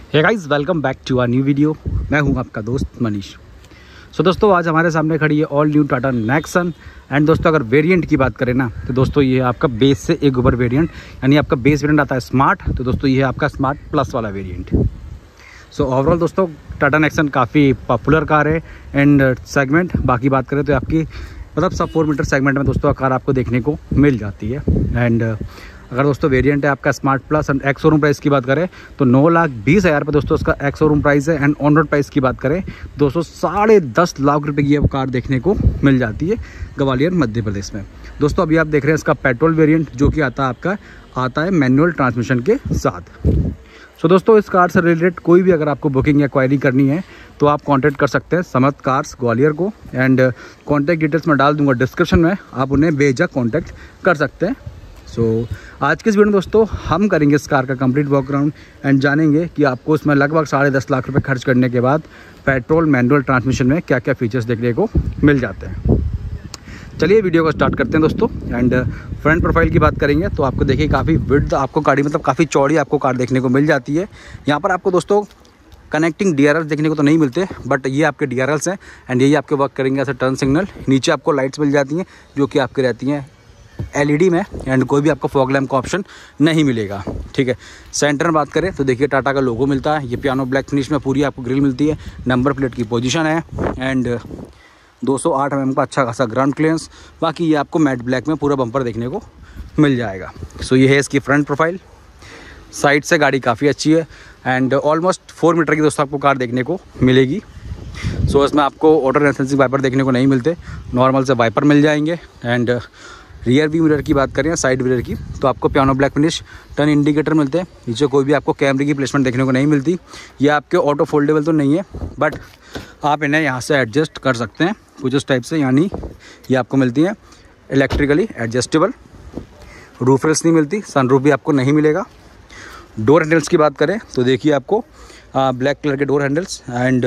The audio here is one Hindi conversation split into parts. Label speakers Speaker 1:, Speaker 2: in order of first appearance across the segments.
Speaker 1: Hey guys, welcome back to our new video. मैं हूं आपका दोस्त मनीष। सो दोस्तों, आज हमारे सामने खड़ी है all new Tata Nexon. And दोस्तों, अगर वेरिएंट की बात करें ना, तो दोस्तों ये आपका बेस से एक ऊपर वेरिएंट, यानी आपका बेस वेरिएंट आता है स्मार्ट। तो दोस्तों ये है आपका स्मार्ट प्लस वाला वेरिएंट। सो ओवरऑल दोस्तों, टाटा नेक्सन काफ़ी पॉपुलर कार है एंड सेगमेंट। बाकी बात करें तो आपकी मतलब सब 4 मीटर सेगमेंट में दोस्तों कार आपको देखने को मिल जाती है। एंड अगर दोस्तों वेरिएंट है आपका smart plus and ex showroom price की बात करें तो 9,20,000 पर दोस्तों उसका एक्स शोरूम प्राइस है। एंड ऑन रोड प्राइस की बात करें दोस्तों 10.5 लाख रुपए की कार देखने को मिल जाती है ग्वालियर मध्य प्रदेश में। दोस्तों अभी आप देख रहे हैं इसका पेट्रोल वेरिएंट, जो कि आता है मैनुअल ट्रांसमिशन के साथ। सो दोस्तों, इस कार से रिलेटेड कोई भी अगर आपको बुकिंग या क्वायरी करनी है तो आप कांटेक्ट कर सकते हैं समर्थ कार्स ग्वालियर को। एंड कांटेक्ट डिटेल्स मैं डाल दूंगा डिस्क्रिप्शन में, आप उन्हें बेझिझक कांटेक्ट कर सकते हैं। सो आज के इस वीडियो में दोस्तों हम करेंगे इस कार का कंप्लीट वॉकअराउंड एंड जानेंगे कि आपको इसमें लगभग 10.5 लाख रुपए खर्च करने के बाद पेट्रोल मैनुअल ट्रांसमिशन में क्या क्या फीचर्स देखने को मिल जाते हैं। चलिए वीडियो को स्टार्ट करते हैं दोस्तों। एंड फ्रंट प्रोफाइल की बात करेंगे तो आपको देखिए काफ़ी विड्थ आपको गाड़ी मतलब काफ़ी चौड़ी आपको कार देखने को मिल जाती है। यहाँ पर आपको दोस्तों कनेक्टिंग DRLs देखने को तो नहीं मिलते, बट ये आपके DRLs हैं एंड यही आपके वर्क करेंगे ऐसे टर्न सिग्नल। नीचे आपको लाइट्स मिल जाती हैं जो कि आपकी रहती हैं LED में। एंड कोई भी आपको फॉग लैम्प का ऑप्शन नहीं मिलेगा, ठीक है। सेंटर में बात करें तो देखिए टाटा का लोगो मिलता है, ये पियानो ब्लैक फिनिश में पूरी आपको ग्रिल मिलती है। नंबर प्लेट की पोजीशन है एंड 208 mm का अच्छा खासा ग्राउंड क्लियरेंस। बाकी ये आपको मैट ब्लैक में पूरा बम्पर देखने को मिल जाएगा। सो ये है इसकी फ्रंट प्रोफाइल। साइड से गाड़ी काफ़ी अच्छी है एंड ऑलमोस्ट 4 मीटर की दोस्तों आपको कार देखने को मिलेगी। सो इसमें आपको ऑटो रेफरेंसिंग वाइपर देखने को नहीं मिलते, नॉर्मल से वाइपर मिल जाएंगे। एंड रियर व्यू मिरर की बात करें, साइड मिरर की, तो आपको piano black finish turn indicator मिलते हैं। नीचे कोई भी आपको कैमरे की प्लेसमेंट देखने को नहीं मिलती। ये आपके ऑटो फोल्डेबल तो नहीं है, बट आप इन्हें यहाँ से एडजस्ट कर सकते हैं कुछ इस टाइप से, यानी ये आपको मिलती है इलेक्ट्रिकली एडजस्टेबल। रूफ रेल्स नहीं मिलती, सनरूफ भी आपको नहीं मिलेगा। डोर हैंडल्स की बात करें तो देखिए आपको ब्लैक कलर के डोर हैंडल्स एंड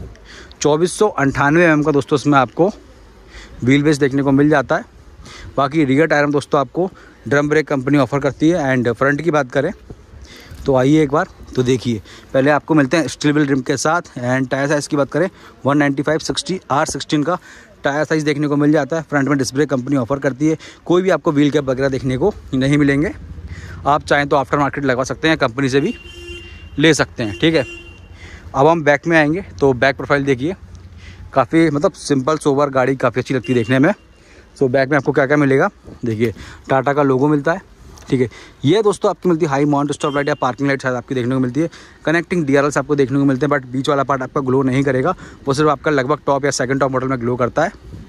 Speaker 1: 2498 mm का दोस्तों इसमें आपको व्हील बेस देखने को मिल जाता है। बाकी रियर टायर में दोस्तों आपको ड्रम ब्रेक कंपनी ऑफर करती है। एंड फ्रंट की बात करें तो आइए एक बार तो देखिए, पहले आपको मिलते हैं स्टील व्हील रिम के साथ। एंड टायर साइज़ की बात करें 195/60 R16 का टायर साइज़ देखने को मिल जाता है। फ्रंट में डिस्क ब्रेक कंपनी ऑफर करती है। कोई भी आपको व्हील कैप वगैरह देखने को नहीं मिलेंगे। आप चाहें तो आफ्टर मार्केट लगवा सकते हैं, कंपनी से भी ले सकते हैं, ठीक है। अब हम बैक में आएंगे तो बैक प्रोफाइल देखिए, काफ़ी मतलब सिंपल सोबर गाड़ी काफ़ी अच्छी लगती है देखने में। सो बैक में आपको क्या क्या मिलेगा, देखिए टाटा का लोगो मिलता है, ठीक है। ये दोस्तों आपको मिलती है हाई माउंट स्टॉप लाइट या पार्किंग लाइट शायद आपकी देखने को मिलती है। कनेक्टिंग DRLs आपको देखने को मिलते हैं, बट बीच वाला पार्ट आपका ग्लो नहीं करेगा, वो सिर्फ आपका लगभग टॉप या सेकंड टॉप मॉडल में ग्लो करता है।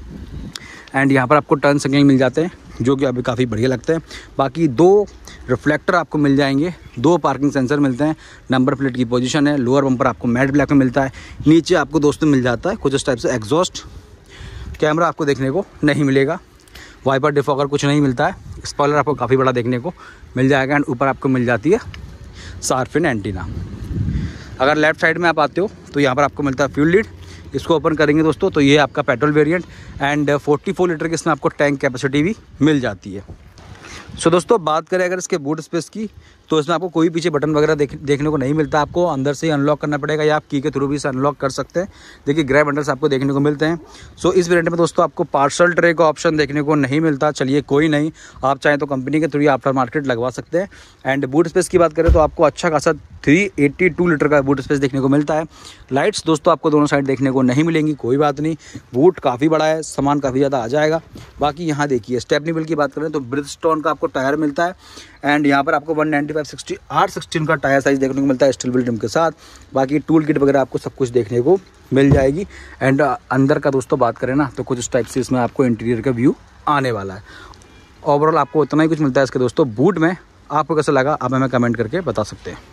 Speaker 1: एंड यहाँ पर आपको टर्न सिग्नल मिल जाते हैं जो कि अभी काफ़ी बढ़िया लगते हैं। बाकी 2 रिफ्लेक्टर आपको मिल जाएंगे, 2 पार्किंग सेंसर मिलते हैं। नंबर प्लेट की पोजीशन है। लोअर बम्पर आपको मैट ब्लैक में मिलता है। नीचे आपको दोस्तों मिल जाता है कुछ इस टाइप से एग्जॉस्ट। कैमरा आपको देखने को नहीं मिलेगा। वाइपर डिफॉगर कुछ नहीं मिलता है। स्पॉइलर आपको काफ़ी बड़ा देखने को मिल जाएगा। एंड ऊपर आपको मिल जाती है शार्प एंटीना। अगर लेफ्ट साइड में आप आते हो तो यहाँ पर आपको मिलता है फ्यूल लीड। इसको ओपन करेंगे दोस्तों तो ये आपका पेट्रोल वेरिएंट एंड 44 लीटर की इसमें आपको टैंक कैपेसिटी भी मिल जाती है। सो दोस्तों, बात करें अगर इसके बूट स्पेस की तो इसमें आपको कोई पीछे बटन वगैरह देखने को नहीं मिलता। आपको अंदर से ही अनलॉक करना पड़ेगा या आप की के थ्रू भी इसे अनलॉक कर सकते हैं। देखिए ग्रैब हैंडल्स आपको देखने को मिलते हैं। सो इस वेरिएंट में दोस्तों आपको पार्सल ट्रे का ऑप्शन देखने को नहीं मिलता। चलिए कोई नहीं, आप चाहें तो कंपनी के थ्रू आफ्टर मार्केट लगवा सकते हैं। एंड बूट स्पेस की बात करें तो आपको अच्छा खासा 382 लीटर का बूट स्पेस देखने को मिलता है। लाइट्स दोस्तों आपको दोनों साइड देखने को नहीं मिलेंगी, कोई बात नहीं। बूट काफ़ी बड़ा है, सामान काफ़ी ज़्यादा आ जाएगा। बाकी यहाँ देखिए स्टेपनी व्हील की बात करें तो ब्रिजस्टोन का आपको टायर मिलता है। एंड यहाँ पर आपको 195/60 R16 का टायर साइज़ देखने को मिलता है स्टील व्हील रिम के साथ। बाकी टूल किट वगैरह आपको सब कुछ देखने को मिल जाएगी। एंड अंदर का दोस्तों बात करें ना तो कुछ इस टाइप से इसमें आपको इंटीरियर का व्यू आने वाला है। ओवरऑल आपको इतना ही कुछ मिलता है इसके दोस्तों बूट में। आपको कैसा लगा आप हमें कमेंट करके बता सकते हैं।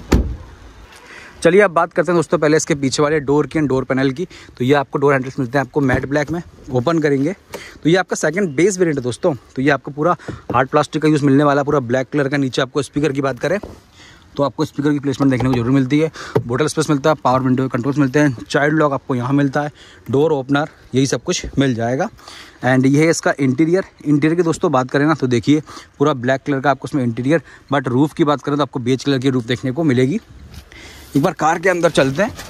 Speaker 1: चलिए अब बात करते हैं दोस्तों पहले इसके पीछे वाले डोर की एंड डोर पैनल की। तो ये आपको डोर हैंडल्स मिलते हैं आपको मैट ब्लैक में। ओपन करेंगे तो ये आपका सेकंड बेस वेरिएंट है दोस्तों। तो ये आपको पूरा हार्ड प्लास्टिक का यूज़ मिलने वाला, पूरा ब्लैक कलर का। नीचे आपको स्पीकर की बात करें तो आपको स्पीकर की प्लेसमेंट देखने को जरूर मिलती है। बोटल स्पेस मिलता है, पावर विंडो कंट्रोल्स मिलते हैं, चाइल्ड लॉक आपको यहाँ मिलता है, डोर ओपनर, यही सब कुछ मिल जाएगा। एंड ये है इसका इंटीरियर की दोस्तों बात करें ना तो देखिए पूरा ब्लैक कलर का आपको इसमें इंटीरियर। बट रूफ़ की बात करें तो आपको बेज कलर की रूफ़ देखने को मिलेगी। एक बार कार के अंदर चलते हैं।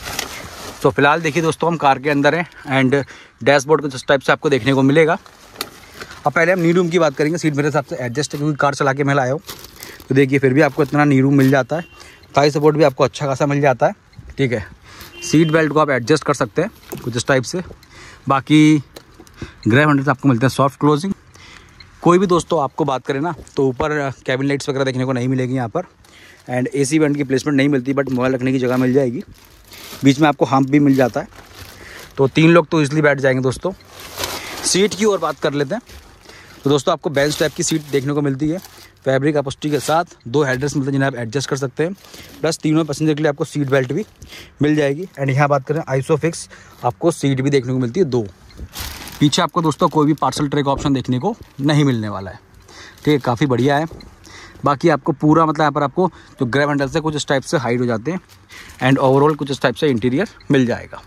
Speaker 1: तो फिलहाल देखिए दोस्तों हम कार के अंदर हैं एंड डैशबोर्ड को जिस टाइप से आपको देखने को मिलेगा। अब पहले हम नी रूम की बात करेंगे। सीट मेरे हिसाब से एडजस्ट है क्योंकि कार चला के मैं लाया हूँ, तो देखिए फिर भी आपको इतना नी रूम मिल जाता है। थाई सपोर्ट भी आपको अच्छा खासा मिल जाता है, ठीक है। सीट बेल्ट को आप एडजस्ट कर सकते हैं कुछ इस टाइप से। बाकी ग्रैब हैंडल्स आपको मिलते हैं सॉफ्ट क्लोजिंग। कोई भी दोस्तों आपको बात करें ना तो ऊपर कैबिन लाइट्स वगैरह देखने को नहीं मिलेगी यहाँ पर, एंड AC वेंट की प्लेसमेंट नहीं मिलती, बट मोबाइल रखने की जगह मिल जाएगी। बीच में आपको हम्प भी मिल जाता है, तो 3 लोग तो इसलिए बैठ जाएंगे दोस्तों। सीट की और बात कर लेते हैं। तो दोस्तों आपको बेंच टाइप की सीट देखने को मिलती है, फैब्रिक अपॉस्ट्री के साथ। 2 हेडरेस्ट मिलते हैं जिन्हें आप एडजस्ट कर सकते हैं, प्लस तीनों पैसेंजर के लिए आपको सीट बेल्ट भी मिल जाएगी। एंड यहाँ बात करें आइसोफिक्स, आपको सीट भी देखने को मिलती है 2। पीछे आपको दोस्तों कोई भी पार्सल ट्रे का ऑप्शन देखने को नहीं मिलने वाला है, ठीक है, काफ़ी बढ़िया है। बाकी आपको पूरा मतलब यहाँ पर आपको जो ग्रैब हैंडल से कुछ इस टाइप से हाइड हो जाते हैं एंड ओवरऑल कुछ इस टाइप से इंटीरियर मिल जाएगा।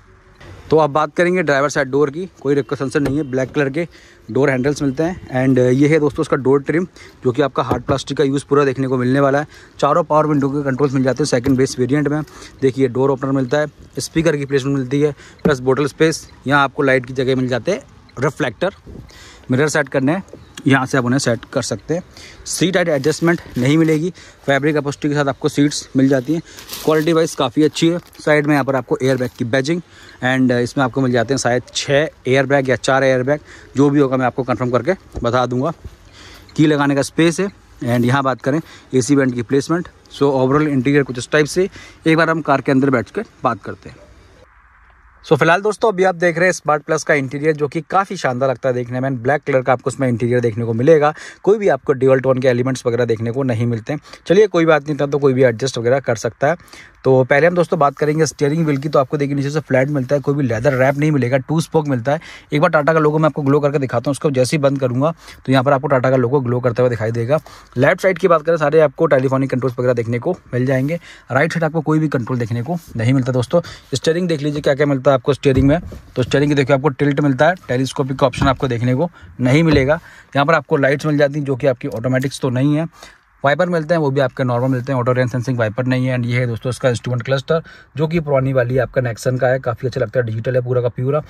Speaker 1: तो आप बात करेंगे ड्राइवर साइड डोर की, कोई रिक्वेशन नहीं है। ब्लैक कलर के डोर हैंडल्स मिलते हैं एंड ये है दोस्तों उसका डोर ट्रिम, जो कि आपका हार्ड प्लास्टिक का यूज़ पूरा देखने को मिलने वाला है। चारों पावर विंडो के कंट्रोल्स मिल जाते हैं सेकंड बेस वेरिएंट में। देखिए डोर ओपनर मिलता है, स्पीकर की प्लेसमेंट मिलती है, प्लस बोतल स्पेस। यहाँ आपको लाइट की जगह मिल जाते हैं, रिफ्लेक्टर, मिरर सेट करने हैं, यहाँ से आप उन्हें सेट कर सकते हैं। सीट हाइट एडजस्टमेंट नहीं मिलेगी, फैब्रिक अपॉस्ट्री के साथ आपको सीट्स मिल जाती हैं। क्वालिटी वाइज काफ़ी अच्छी है। साइड में यहाँ पर आपको एयर बैग की बैजिंग एंड इसमें आपको मिल जाते हैं शायद 6 एयर बैग या 4 एयर बैग, जो भी होगा मैं आपको कंफर्म करके बता दूंगा। की लगाने का स्पेस है एंड यहाँ बात करें AC वेंट की प्लेसमेंट। सो ओवरऑल इंटीरियर कुछ इस टाइप से। एक बार हम कार के अंदर बैठ कर बात करते हैं। सो फिलहाल दोस्तों अभी आप देख रहे हैं स्मार्ट प्लस का इंटीरियर, जो कि काफ़ी शानदार लगता है देखने में। ब्लैक कलर का आपको उसमें इंटीरियर देखने को मिलेगा। कोई भी आपको ड्यूअल टोन के एलिमेंट्स वगैरह देखने को नहीं मिलते हैं। चलिए कोई बात नहीं था, तो कोई भी एडजस्ट वगैरह कर सकता है। तो पहले हम दोस्तों बात करेंगे स्टीयरिंग व्हील की। तो आपको देखिए नीचे से फ्लैट मिलता है, कोई भी लेदर रैप नहीं मिलेगा, 2 स्पोक मिलता है। एक बार टाटा का लोगो मैं आपको ग्लो करके दिखाता हूँ। उसको जैसे ही बंद करूँगा तो यहाँ पर आपको टाटा का लोगो ग्लो करता हुआ दिखाई देगा। लेफ्ट साइड की बात करें, सारे आपको टेलीफोनिक कंट्रोल्स वगैरह देखने को मिल जाएंगे। राइट साइड आपको कोई भी कंट्रोल देखने को नहीं मिलता दोस्तों। स्टीयरिंग देख लीजिए क्या क्या मिलता है आपको स्टीयरिंग में। तो स्टीयरिंग की देखिए आपको टिल्ट मिलता है, टेलीस्कोपिक का ऑप्शन आपको देखने को नहीं मिलेगा। यहाँ पर आपको लाइट्स मिल जाती हैं, जो कि आपकी ऑटोमेटिक्स तो नहीं है। वाइपर मिलते हैं, वो भी आपके नॉर्मल मिलते हैं, ऑटो रेन सेंसिंग वाइपर नहीं है। एंड ये है दोस्तों इसका इंस्ट्रूमेंट क्लस्टर, जो कि पुरानी वाली आपका नेक्सन का है, काफ़ी अच्छा लगता है, डिजिटल है पूरा का पूरा।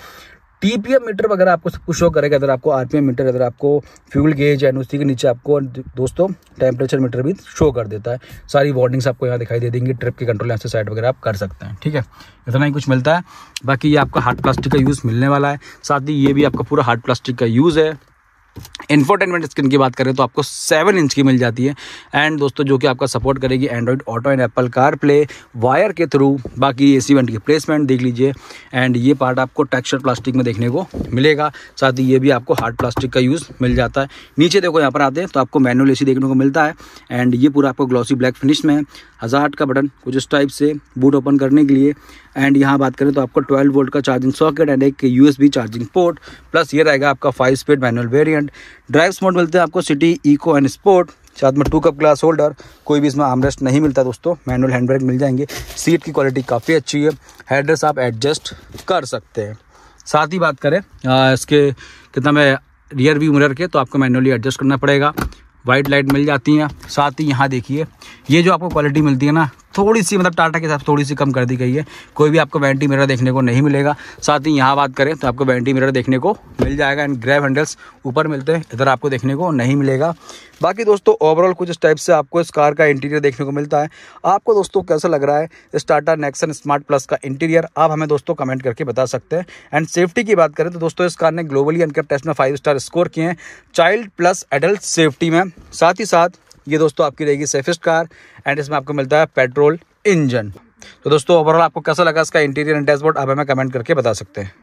Speaker 1: TPM मीटर वगैरह आपको सब कुछ शो करेगा। अगर आपको RPM मीटर, अगर आपको फ्यूल गेज एंड उसी के नीचे आपको दोस्तों टेम्परेचर मीटर भी शो कर देता है। सारी वार्निंग्स आपको यहाँ दिखाई दे देंगी। ट्रिप के कंट्रोल यहाँ से साइड वगैरह आप कर सकते हैं, ठीक है। इतना ही कुछ मिलता है। बाकी ये आपका हार्ड प्लास्टिक का यूज़ मिलने वाला है, साथ ही ये भी आपका पूरा हार्ड प्लास्टिक का यूज़ है। इंफोटेनमेंट स्क्रीन की बात करें तो आपको 7 इंच की मिल जाती है एंड दोस्तों जो कि आपका सपोर्ट करेगी Android Auto and Apple CarPlay wire के थ्रू। बाकी AC वेंट की प्लेसमेंट देख लीजिए एंड ये पार्ट आपको टेक्सचर प्लास्टिक में देखने को मिलेगा। साथ ही ये भी आपको हार्ड प्लास्टिक का यूज़ मिल जाता है। नीचे देखो यहाँ पर आते हैं तो आपको मैनुअल AC देखने को मिलता है एंड ये पूरा आपको ग्लॉसी ब्लैक फिनिश में है। हज़ार्ड का बटन कुछ इस टाइप से बूट ओपन करने के लिए। एंड यहाँ बात करें तो आपको 12 वोल्ट का चार्जिंग सॉकेट एंड एक USB चार्जिंग पोर्ट, प्लस ये रहेगा आपका 5 speed manual variant. Drive mode मिलते हैं आपको सिटी, इको एंड स्पोर्ट, साथ में 2 कप ग्लास होल्डर। कोई भी इसमें आर्मरेस्ट नहीं मिलता दोस्तों, मैनुअल हैंड ब्रेक मिल जाएंगे। सीट की क्वालिटी काफ़ी अच्छी है, हेडरेस्ट आप एडजस्ट कर सकते हैं। साथ ही बात करें इसके कितना में रियर व्यू मिरर के, तो आपको मैनुअली एडजस्ट करना पड़ेगा। वाइट लाइट मिल जाती हैं। साथ ही यहाँ देखिए ये जो आपको क्वालिटी मिलती है ना, थोड़ी सी मतलब टाटा के हिसाब से थोड़ी सी कम कर दी गई है। कोई भी आपको वैनिटी मिरर देखने को नहीं मिलेगा। साथ ही यहाँ बात करें तो आपको वैनिटी मिरर देखने को मिल जाएगा एंड ग्रैब हैंडल्स ऊपर मिलते हैं, इधर आपको देखने को नहीं मिलेगा। बाकी दोस्तों ओवरऑल कुछ इस टाइप से आपको इस कार का इंटीरियर देखने को मिलता है। आपको दोस्तों कैसा लग रहा है इस टाटा नेक्सन स्मार्ट प्लस का इंटीरियर, आप हमें दोस्तों कमेंट करके बता सकते हैं। एंड सेफ्टी की बात करें तो दोस्तों इस कार ने ग्लोबली अनकैप्ड टेस्ट में 5 स्टार स्कोर किए हैं चाइल्ड प्लस एडल्ट सेफ्टी में। साथ ही साथ ये दोस्तों आपकी रहेगी सेफेस्ट कार एंड इसमें आपको मिलता है पेट्रोल इंजन। तो दोस्तों ओवरऑल आपको कैसा लगा इसका इंटीरियर एंड डैशबोर्ड, आप हमें कमेंट करके बता सकते हैं।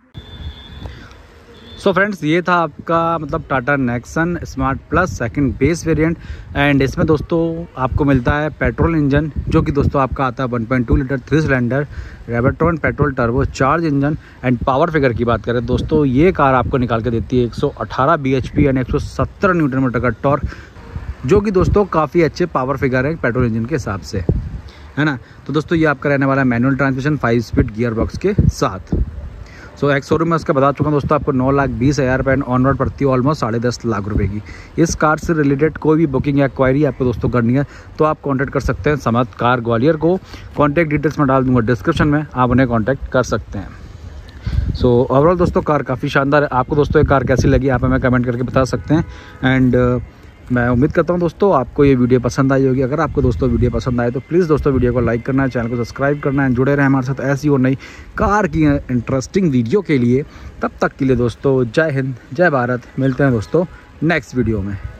Speaker 1: सो फ्रेंड्स ये था आपका मतलब Tata Nexon smart plus second base variant and इसमें दोस्तों आपको मिलता है पेट्रोल इंजन, जो कि दोस्तों आपका आता है 1.2 litre 3 cylinder Revotron petrol turbo charge engine. And power figure की बात करें दोस्तों, ये कार आपको निकाल के देती है 118 bhp एंड 117 न्यूटन मीटर का टॉर्क, जो कि दोस्तों काफ़ी अच्छे पावर फिगर है पेट्रोल इंजन के हिसाब से, है ना। तो दोस्तों ये आपका रहने वाला है manual transmission 5 speed gear box के साथ। सो एक्स शोरूम में उसका बता चुका हूँ दोस्तों, आपको 9,20,000 रुपये ऑन रोड पड़ती है, ऑलमोस्ट 10.5 लाख रुपए की। इस कार से रिलेटेड कोई भी बुकिंग या क्वायरी आपको दोस्तों करनी है तो आप कॉन्टैक्ट कर सकते हैं समर्थ कार ग्वालियर को। कॉन्टैक्ट डिटेल्स में डाल दूँगा डिस्क्रिप्शन में, आप उन्हें कॉन्टैक्ट कर सकते हैं। सो ओवरऑल दोस्तों कार काफ़ी शानदार है। आपको दोस्तों ये कार कैसी लगी आप हमें कमेंट करके बता सकते हैं। एंड मैं उम्मीद करता हूँ दोस्तों आपको ये वीडियो पसंद आई होगी। अगर आपको दोस्तों वीडियो पसंद आए तो प्लीज़ दोस्तों वीडियो को लाइक करना है, चैनल को सब्सक्राइब करना है, जुड़े रहें हमारे साथ ऐसी और नई कार की इंटरेस्टिंग वीडियो के लिए। तब तक के लिए दोस्तों जय हिंद, जय भारत। मिलते हैं दोस्तों नेक्स्ट वीडियो में।